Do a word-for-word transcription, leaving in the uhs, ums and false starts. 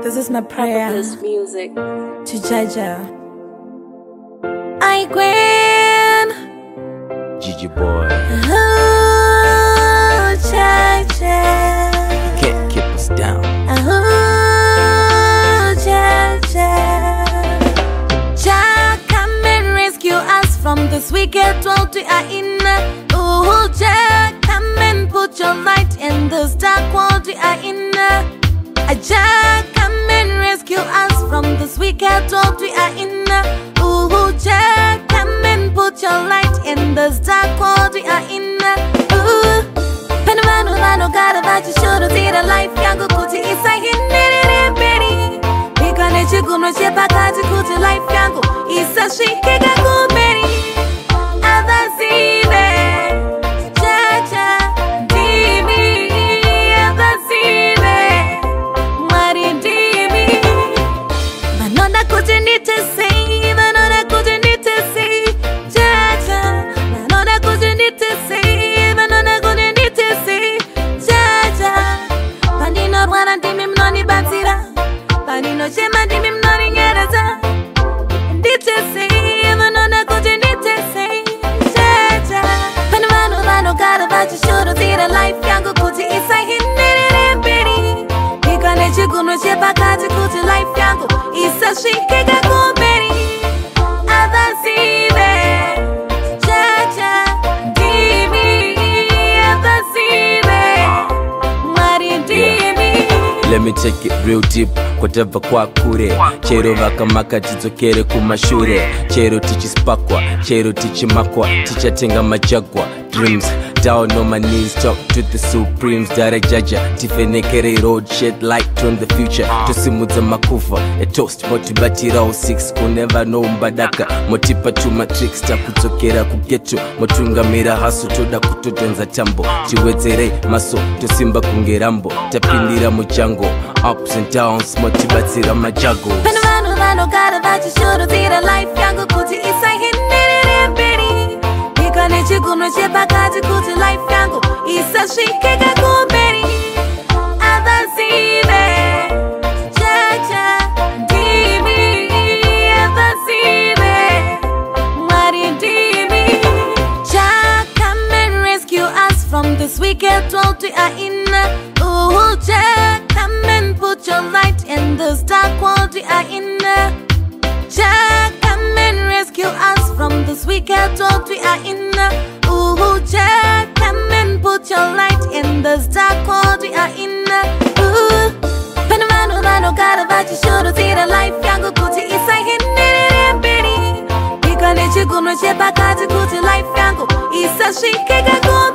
This is my prayer PropaBless music to Jaja. I Gwen, Gigi boy. Oh, Jaja. Can't keep us down. Oh, Jaja. Jah, come and rescue us from this wicked world we are in. Oh, Jah, come and put your light in this dark world we are in. Jah, come and rescue us from this wicked world we are in. Ooh, Jah, come and put your light in this dark world we are in. Ooh, Penamano, Mano, God, about you should see the life yangu kuti isa hinere beri. Nikane chiguno chepa kati kuti life yangu isa shike gaku beri. Havazive, Jaja, Dimi, Havazive. Let me take it real deep, kwatava kwa kure. Chero vakamaka tidzokere kumashure. Chero tichispakwa, chero tichimakwa, tichatenga majagwa. Dreams, down on my knees, talk to the supremes. Direct Jaja, tifenekere road, shed light on the future. Tosimudza makufa, a toast, motibatira o six. Never know mbadaka, motipa to matrix. Takutsokera kugeto, motunga mira hasu. Toda kutotonza tambo, chiwezere maso. Tosimba kungerambo, tapindira muchango. Ups and downs, motibatira majago. Penamano, mano, God, about you should see the life yangu kuti isa hinere beri. Nikane chiguno chepa kati kuti life yangu isa shike gaku beri. Havazive, Jaja, Dimi, Havazive, Riddim. Jah, come and rescue us from this wicked world we are in. Ooh, Jah, come and put your light in this dark world we are in. Jah, come and rescue us from this wicked world we are in. Ooh, Jah, come and put your light in this dark world we are in. Ooh, Penamano, Mano, God, about you should see the life yangu kuti isa hinere beri. Nikane chiguno chepa kati kuti life yangu isa shike gaku